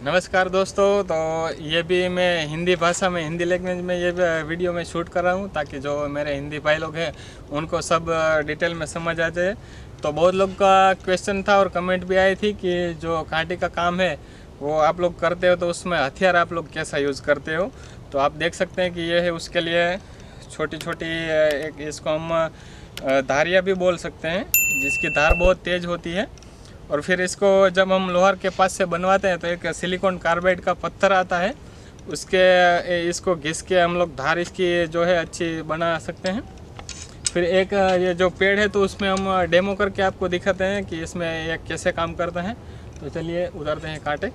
नमस्कार दोस्तों। तो ये भी मैं हिंदी भाषा में, हिंदी लैंग्वेज में ये वीडियो में शूट कर रहा हूँ ताकि जो मेरे हिंदी भाई लोग हैं उनको सब डिटेल में समझ आ जाए। तो बहुत लोग का क्वेश्चन था और कमेंट भी आई थी कि जो कांटे का काम है वो आप लोग करते हो तो उसमें हथियार आप लोग कैसा यूज़ करते हो। तो आप देख सकते हैं कि ये है, उसके लिए छोटी छोटी एक इसको हम धारियाँ भी बोल सकते हैं जिसकी धार बहुत तेज़ होती है। और फिर इसको जब हम लोहार के पास से बनवाते हैं तो एक सिलिकॉन कार्बाइड का पत्थर आता है, इसको घिस के हम लोग धार इसकी जो है अच्छी बना सकते हैं। फिर एक ये जो पेड़ है तो उसमें हम डेमो करके आपको दिखाते हैं कि इसमें ये कैसे काम करता है। तो चलिए उतारते हैं कांटे।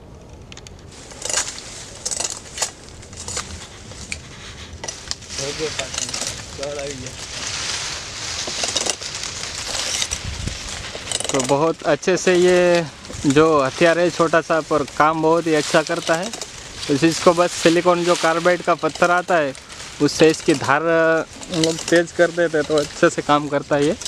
तो बहुत अच्छे से ये जो हथियार है छोटा सा पर काम बहुत ही अच्छा करता है। तो इसको बस सिलिकॉन जो कार्बाइड का पत्थर आता है उससे इसकी धार हम लोग तेज कर देते हैं तो अच्छे से काम करता है ये।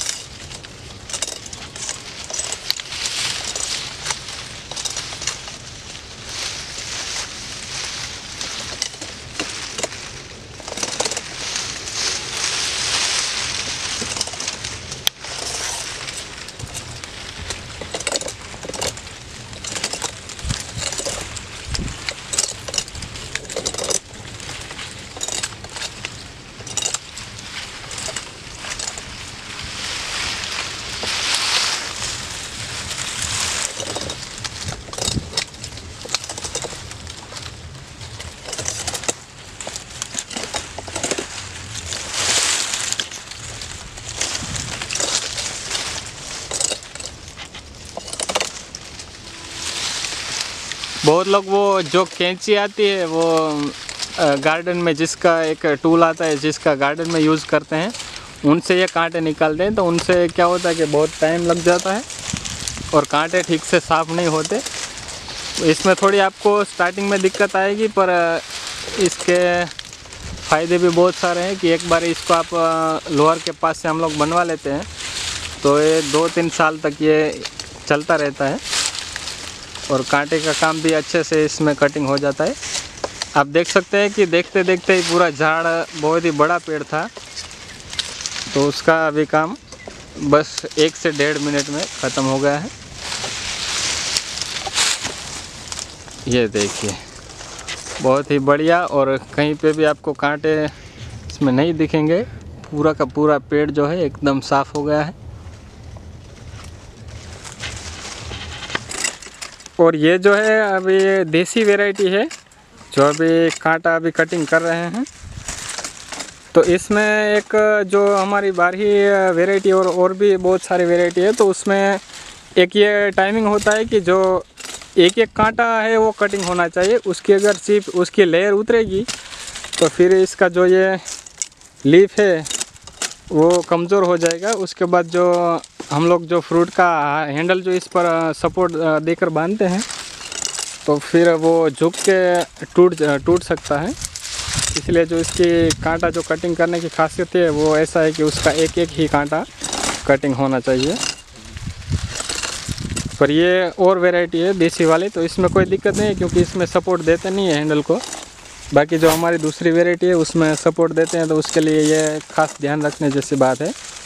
बहुत लोग वो जो कैंची आती है वो गार्डन में जिसका एक टूल आता है जिसका गार्डन में यूज़ करते हैं उनसे ये कांटे निकालते हैं। तो उनसे क्या होता है कि बहुत टाइम लग जाता है और कांटे ठीक से साफ़ नहीं होते। इसमें थोड़ी आपको स्टार्टिंग में दिक्कत आएगी पर इसके फ़ायदे भी बहुत सारे हैं कि एक बार इसको आप लोहार के पास से हम लोग बनवा लेते हैं तो ये 2-3 साल तक ये चलता रहता है और कांटे का काम भी अच्छे से इसमें कटिंग हो जाता है। आप देख सकते हैं कि देखते देखते ही पूरा झाड़ बहुत ही बड़ा पेड़ था तो उसका अभी काम बस 1 से 1.5 मिनट में ख़त्म हो गया है। ये देखिए बहुत ही बढ़िया। और कहीं पे भी आपको कांटे इसमें नहीं दिखेंगे, पूरा का पूरा पेड़ जो है एकदम साफ़ हो गया है। और ये जो है अभी देसी वैरायटी है जो अभी कांटा अभी कटिंग कर रहे हैं। तो इसमें एक जो हमारी बारही वैरायटी और भी बहुत सारी वैरायटी है तो उसमें एक ये टाइमिंग होता है कि जो एक एक कांटा है वो कटिंग होना चाहिए। उसकी अगर सिर्फ उसकी लेयर उतरेगी तो फिर इसका जो ये लीफ है वो कमज़ोर हो जाएगा। उसके बाद जो हम लोग जो फ्रूट का हैंडल जो इस पर सपोर्ट देकर बांधते हैं तो फिर वो झुक के टूट सकता है। इसलिए जो इसकी कांटा जो कटिंग करने की खासियत है वो ऐसा है कि उसका एक एक ही कांटा कटिंग होना चाहिए। पर ये और वैरायटी है देसी वाली तो इसमें कोई दिक्कत नहीं है क्योंकि इसमें सपोर्ट देते नहीं है हैंडल को। बाकी जो हमारी दूसरी वैरायटी है उसमें सपोर्ट देते हैं तो उसके लिए ये खास ध्यान रखने जैसी बात है।